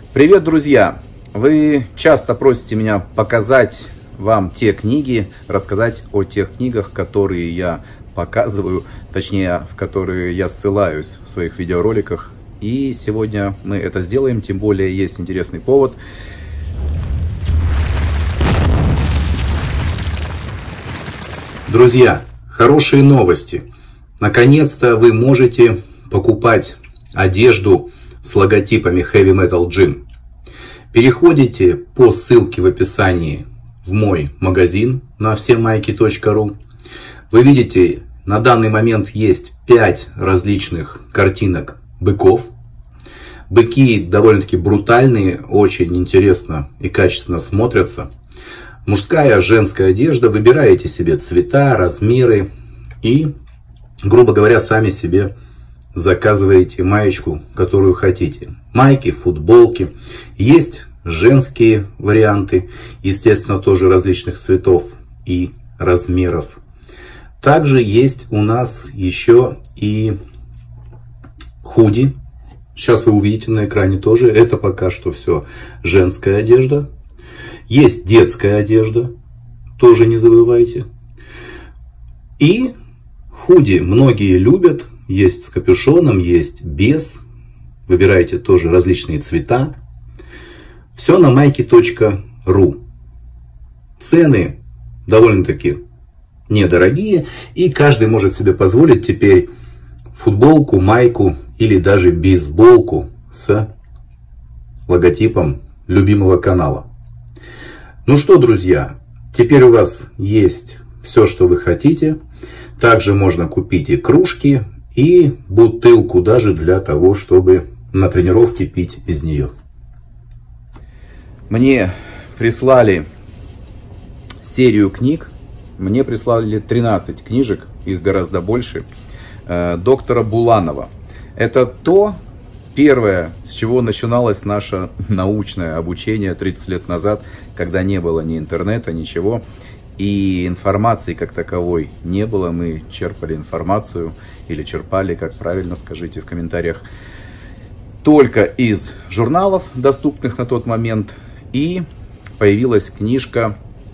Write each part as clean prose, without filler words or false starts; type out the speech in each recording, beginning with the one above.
Привет, друзья! Вы часто просите меня показать вам те книги, рассказать о тех книгах, которые я показываю, точнее, в которые я ссылаюсь в своих видеороликах. И сегодня мы это сделаем, тем более есть интересный повод. Друзья, хорошие новости! Наконец-то вы можете покупать одежду с логотипами Heavy Metal Gym. Переходите по ссылке в описании в мой магазин на всемайки.ру. Вы видите, на данный момент есть 5 различных картинок быков. Быки довольно-таки брутальные, очень интересно и качественно смотрятся. Мужская, женская одежда. Выбираете себе цвета, размеры и, грубо говоря, сами себе заказываете маечку, которую хотите. Майки, футболки. Есть женские варианты, естественно, тоже различных цветов и размеров. Также есть у нас еще и худи. Сейчас вы увидите на экране тоже. Это пока что все женская одежда. Есть детская одежда. Тоже не забывайте. И худи многие любят. Есть с капюшоном, есть без. Выбирайте тоже различные цвета. Все на майки.ру. Цены довольно-таки недорогие. И каждый может себе позволить теперь футболку, майку или даже бейсболку с логотипом любимого канала. Ну что, друзья, теперь у вас есть все, что вы хотите. Также можно купить и кружки, и бутылку даже для того, чтобы на тренировке пить из нее. Мне прислали серию книг. Мне прислали 13 книжек, их гораздо больше, доктора Буланова. Это то первое, с чего начиналось наше научное обучение 30 лет назад, когда не было ни интернета, ничего. И информации как таковой не было. Мы черпали информацию, или черпали, как правильно, скажите в комментариях, только из журналов, доступных на тот момент. И появилась книжка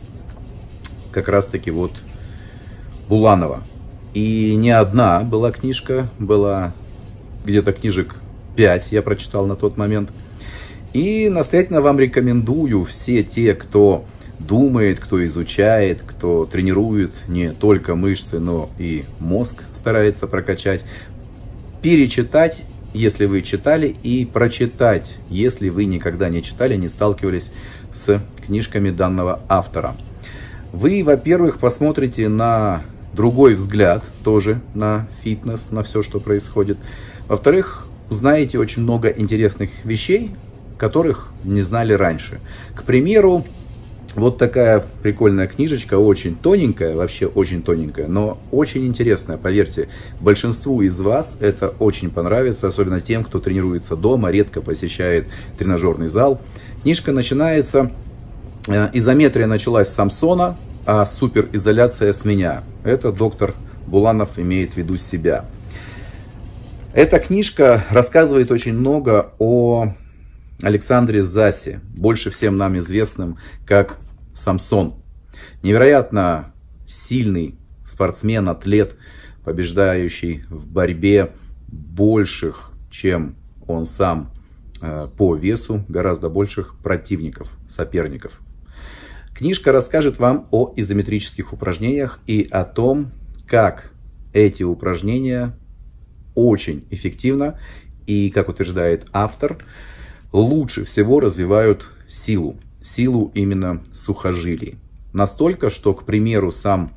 как раз таки вот Буланова. И не одна была книжка, была где-то книжек 5 я прочитал на тот момент. И настоятельно вам рекомендую, все те, кто думает, кто изучает, кто тренирует не только мышцы, но и мозг старается прокачать, перечитать, если вы читали, и прочитать, если вы никогда не читали, не сталкивались с книжками данного автора. Вы, во-первых, посмотрите на другой взгляд тоже на фитнес, на все, что происходит. Во-вторых, узнаете очень много интересных вещей, которых не знали раньше. К примеру, вот такая прикольная книжечка, очень тоненькая, вообще очень тоненькая, но очень интересная, поверьте. Большинству из вас это очень понравится, особенно тем, кто тренируется дома, редко посещает тренажерный зал. Книжка начинается, изометрия началась с Самсона, а суперизоляция с меня. Это доктор Буланов имеет в виду себя. Эта книжка рассказывает очень много о Александре Засе, больше всем нам известным как Самсон. Невероятно сильный спортсмен, атлет, побеждающий в борьбе больших, чем он сам по весу, гораздо больших противников, соперников. Книжка расскажет вам о изометрических упражнениях и о том, как эти упражнения очень эффективно и, как утверждает автор, лучше всего развивают силу. Силу именно сухожилий. Настолько, что, к примеру, сам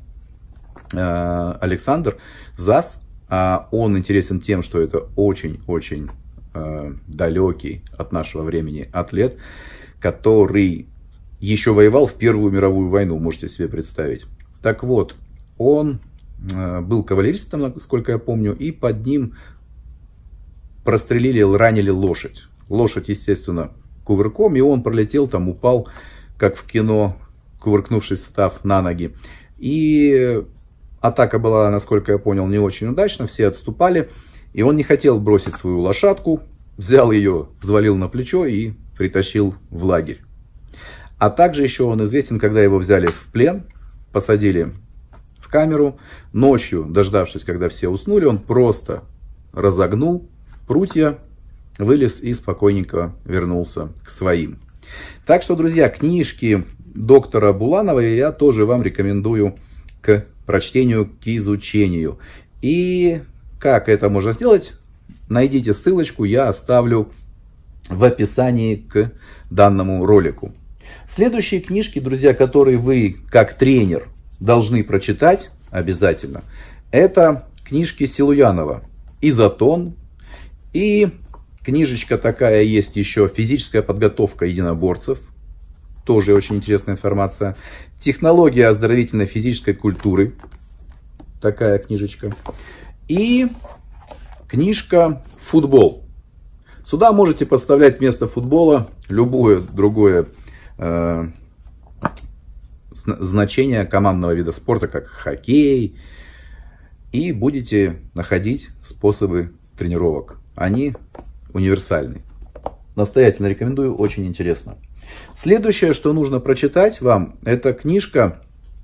Александр Зас, он интересен тем, что это очень-очень далекий от нашего времени атлет, который еще воевал в Первую мировую войну, можете себе представить. Так вот, он был кавалеристом, насколько я помню, и под ним прострелили, ранили лошадь. Лошадь, естественно, кувырком, и он пролетел, там упал, как в кино, кувыркнувшись, встав на ноги. И атака была, насколько я понял, не очень удачна, все отступали, и он не хотел бросить свою лошадку, взял ее, взвалил на плечо и, в притащил в лагерь. А также еще он известен, когда его взяли в плен, посадили в камеру. Ночью, дождавшись, когда все уснули, он просто разогнул прутья, вылез и спокойненько вернулся к своим. Так что, друзья, книжки доктора Буланова я тоже вам рекомендую к прочтению, к изучению. И как это можно сделать? Найдите ссылочку, я оставлю в описании к данному ролику. Следующие книжки, друзья, которые вы как тренер должны прочитать обязательно, это книжки Силуянова «Изотон». И книжечка такая есть еще «Физическая подготовка единоборцев». Тоже очень интересная информация. «Технология оздоровительной физической культуры». Такая книжечка. И книжка «Футбол». Сюда можете подставлять вместо футбола любое другое значение командного вида спорта, как хоккей. И будете находить способы тренировок. Они универсальны. Настоятельно рекомендую, очень интересно. Следующее, что нужно прочитать вам, это книжка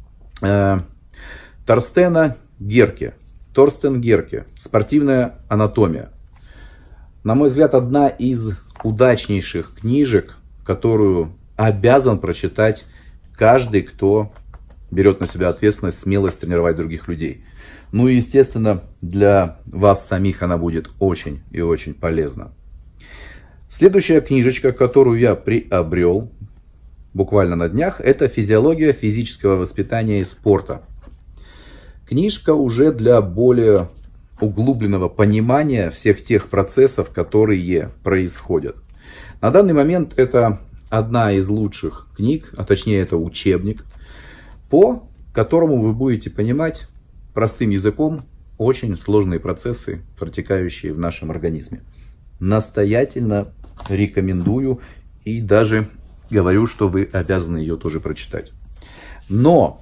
Торстена Герке. Торстен Герке. «Спортивная анатомия». На мой взгляд, одна из удачнейших книжек, которую обязан прочитать каждый, кто берет на себя ответственность, смелость тренировать других людей. Ну и, естественно, для вас самих она будет очень и очень полезна. Следующая книжечка, которую я приобрел буквально на днях, это «Физиология физического воспитания и спорта». Книжка уже для более углубленного понимания всех тех процессов, которые происходят. На данный момент это одна из лучших книг, а точнее это учебник, по которому вы будете понимать простым языком очень сложные процессы, протекающие в нашем организме. Настоятельно рекомендую и даже говорю, что вы обязаны ее тоже прочитать. Но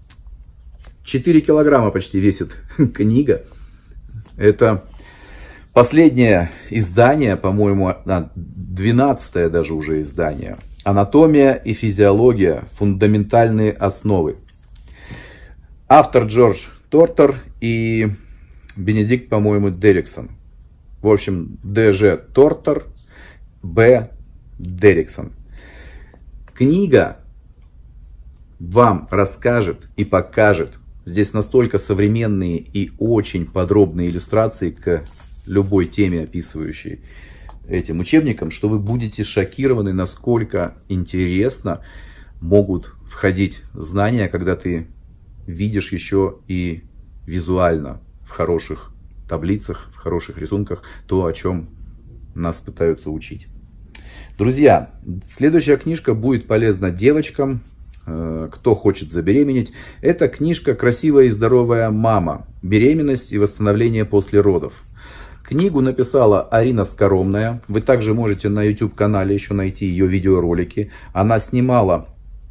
4 килограмма почти весит книга. Это последнее издание, по-моему, 12-е даже уже издание. «Анатомия и физиология. Фундаментальные основы». Автор Джордж Тортер и Бенедикт, по-моему, Дерриксон. В общем, Д.Ж. Тортер, Б. Дерриксон. Книга вам расскажет и покажет. Здесь настолько современные и очень подробные иллюстрации к любой теме, описывающей этим учебником, что вы будете шокированы, насколько интересно могут входить знания, когда ты видишь еще и визуально в хороших таблицах, в хороших рисунках то, о чем нас пытаются учить. Друзья, следующая книжка будет полезна девочкам, кто хочет забеременеть. Это книжка «Красивая и здоровая мама. Беременность и восстановление после родов». Книгу написала Арина Скоромная. Вы также можете на YouTube-канале еще найти ее видеоролики. Она снимала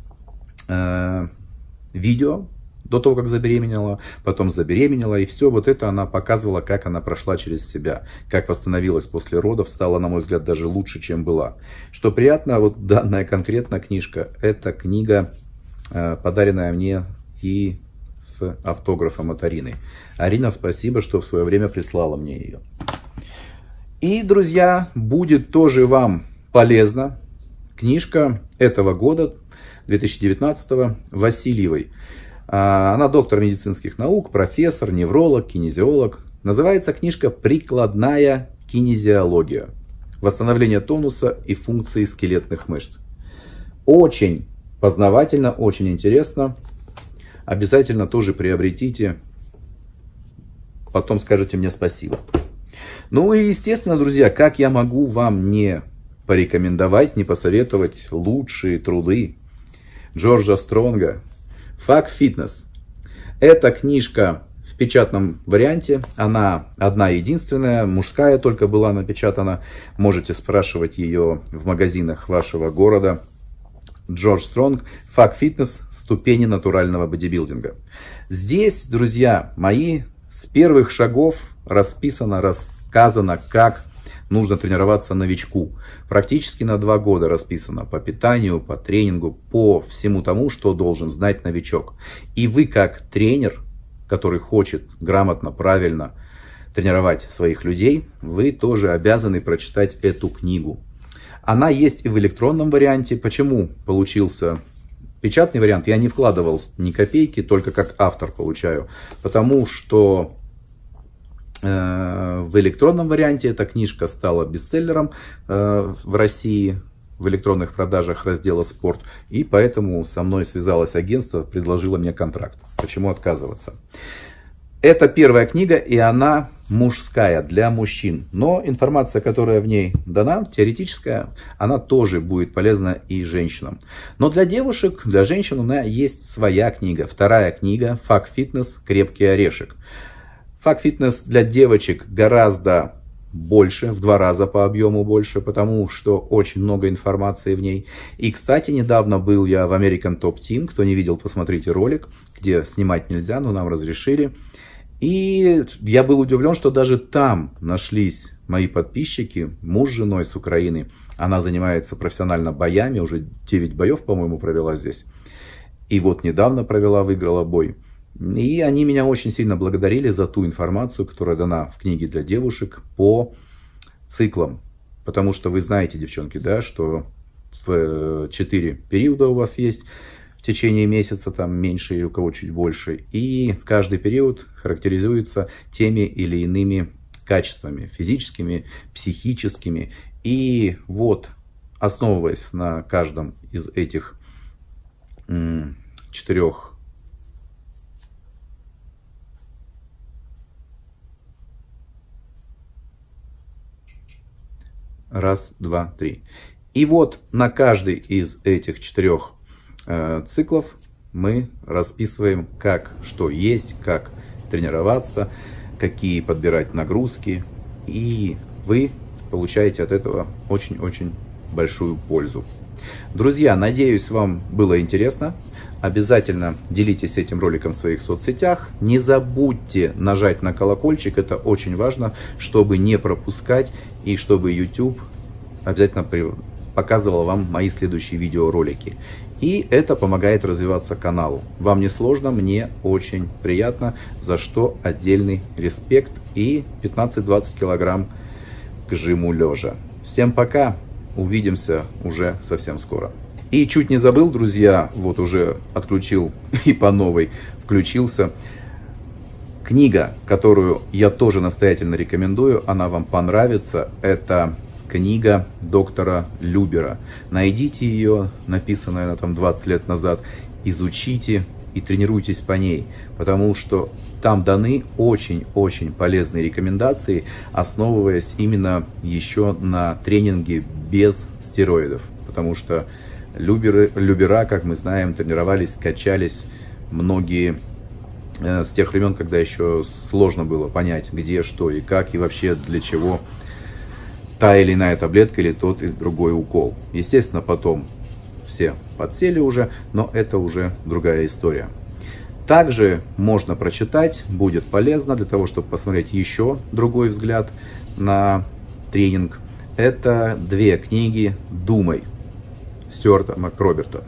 видео до того, как забеременела, потом забеременела. И все вот это она показывала, как она прошла через себя, как восстановилась после родов, стала, на мой взгляд, даже лучше, чем была. Что приятно, вот данная конкретная книжка, это книга, подаренная мне и с автографом от Арины. Арина, спасибо, что в свое время прислала мне ее. И, друзья, будет тоже вам полезна книжка этого года, 2019, Васильевой. Она доктор медицинских наук, профессор, невролог, кинезиолог. Называется книжка «Прикладная кинезиология. Восстановление тонуса и функции скелетных мышц». Очень познавательно, очень интересно. Обязательно тоже приобретите. Потом скажете мне спасибо. Ну и естественно, друзья, как я могу вам не порекомендовать, не посоветовать лучшие труды Джорджа Стронга «Fuck Fitness». Эта книжка в печатном варианте, она одна единственная, мужская только была напечатана. Можете спрашивать ее в магазинах вашего города. Джордж Стронг «Fuck Fitness. Ступени натурального бодибилдинга». Здесь, друзья мои, с первых шагов расписано, рассказано, как нужно тренироваться новичку. Практически на 2 года расписано по питанию, по тренингу, по всему тому, что должен знать новичок. И вы как тренер, который хочет грамотно, правильно тренировать своих людей, вы тоже обязаны прочитать эту книгу. Она есть и в электронном варианте. Почему получился печатный вариант? Я не вкладывал ни копейки, только как автор получаю. Потому что в электронном варианте эта книжка стала бестселлером в России, в электронных продажах раздела «Спорт». И поэтому со мной связалось агентство, предложило мне контракт. Почему отказываться? Это первая книга, и она мужская, для мужчин. Но информация, которая в ней дана, теоретическая, она тоже будет полезна и женщинам. Но для девушек, для женщин у меня есть своя книга. Вторая книга «Фак-фитнес. Крепкий орешек». Фак-фитнес для девочек гораздо больше, в 2 раза по объему больше, потому что очень много информации в ней. И, кстати, недавно был я в American Top Team. Кто не видел, посмотрите ролик, где снимать нельзя, но нам разрешили. И я был удивлен, что даже там нашлись мои подписчики, муж с женой с Украины. Она занимается профессионально боями, уже 9 боев, по-моему, провела здесь. И вот недавно провела, выиграла бой. И они меня очень сильно благодарили за ту информацию, которая дана в книге для девушек по циклам. Потому что вы знаете, девчонки, да, что в 4 периода у вас есть в течение месяца, там меньше или у кого чуть больше. И каждый период характеризуется теми или иными качествами, физическими, психическими. И вот, основываясь на каждом из этих 4 раз, два, три. И вот на каждый из этих 4 циклов мы расписываем, как что есть, как тренироваться, какие подбирать нагрузки. И вы получаете от этого очень-очень большую пользу. Друзья, надеюсь, вам было интересно. Обязательно делитесь этим роликом в своих соцсетях. Не забудьте нажать на колокольчик, это очень важно, чтобы не пропускать и чтобы YouTube обязательно показывал вам мои следующие видеоролики. И это помогает развиваться каналу. Вам не сложно, мне очень приятно, за что отдельный респект и 15-20 килограмм к жиму лежа. Всем пока, увидимся уже совсем скоро. И чуть не забыл, друзья, вот уже отключил и по новой включился. Книга, которую я тоже настоятельно рекомендую, она вам понравится, это книга доктора Любера. Найдите ее, написанная она там 20 лет назад, изучите и тренируйтесь по ней, потому что там даны очень-очень полезные рекомендации, основываясь именно еще на тренинге без стероидов, потому что Любера, как мы знаем, тренировались, качались многие с тех времен, когда еще сложно было понять, где, что и как, и вообще для чего та или иная таблетка или тот или другой укол. Естественно, потом все подсели уже, но это уже другая история. Также можно прочитать, будет полезно для того, чтобы посмотреть еще другой взгляд на тренинг. Это 2 книги «Думай» Стюарта Макроберта.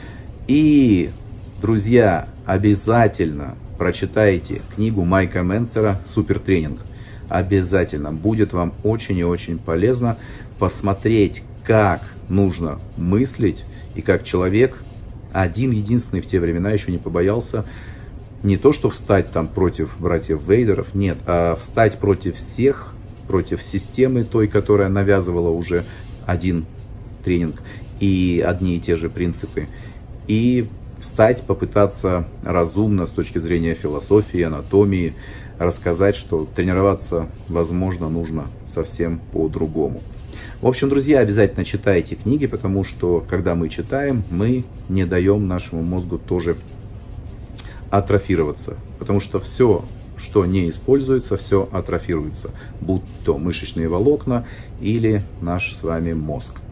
И, друзья, обязательно прочитайте книгу Майка Менцера «Супертренинг». Обязательно будет вам очень и очень полезно посмотреть, как нужно мыслить и как человек один-единственный в те времена еще не побоялся не то что встать там против братьев Вейдеров, нет, а встать против всех, против системы той, которая навязывала уже один тренинг и одни и те же принципы. И встать, попытаться разумно с точки зрения философии, анатомии, рассказать, что тренироваться, возможно, нужно совсем по-другому. В общем, друзья, обязательно читайте книги, потому что, когда мы читаем, мы не даем нашему мозгу тоже атрофироваться. Потому что все, что не используется, все атрофируется. Будь то мышечные волокна или наш с вами мозг.